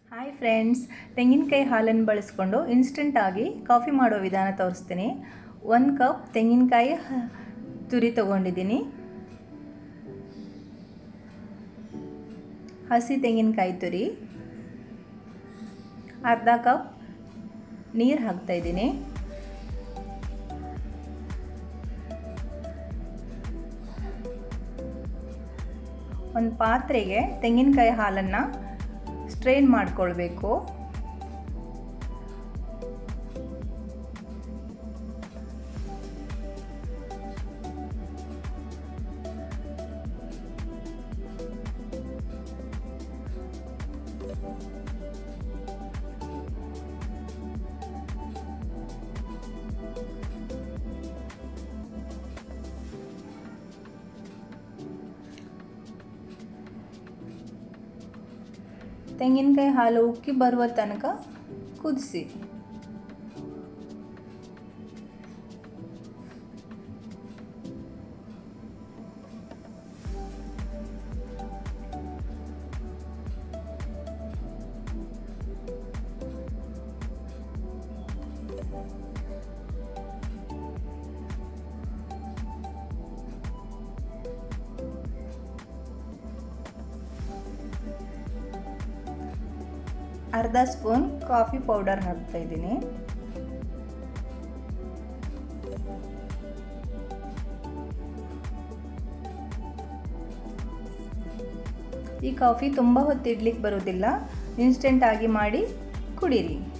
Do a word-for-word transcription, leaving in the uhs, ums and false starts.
Hi friends, ತೆಂಗಿನಕಾಯಿ ಹಾಲನ್ನು ಬಳಸ್ಕೊಂಡು ಇನ್ಸ್ಟೆಂಟಾಗಿ ಕಾಫಿ ಮಾಡೋ ವಿಧಾನ ತೋರಿಸ್ತೀನಿ. ಒಂದು ಕಪ್ ತೆಂಗಿನಕಾಯಿ ತುರಿ ತೊಗೊಂಡಿದ್ದೀನಿ. ಹಸಿ ತೆಂಗಿನಕಾಯಿ ತುರಿ. ಅರ್ಧ ಕಪ್ ನೀರು ಹಾಕ್ತಾಯಿದ್ದೀನಿ. ಒಂದು ಪಾತ್ರೆಗೆ ತೆಂಗಿನಕಾಯಿ ಹಾಲನ್ನು ಸ್ಟ್ರೈನ್ ಮಾಡಿಕೊಳ್ಬೇಕು. ತೆಂಗಿನಕಾಯಿ ಹಾಲು ಉಕ್ಕಿ ಬರುವ ತನಕ ಕುದಿಸಿ. ಅರ್ಧ ಸ್ಪೂನ್ ಕಾಫಿ ಪೌಡರ್ ಹಾಕ್ತಾ ಇದ್ದೀನಿ. ಈ ಕಾಫಿ ತುಂಬ ಹೊತ್ತು ಇಡ್ಲಿಕ್ಕೆ ಬರೋದಿಲ್ಲ, ಇನ್ಸ್ಟೆಂಟ್ ಆಗಿ ಮಾಡಿ ಕುಡೀರಿ.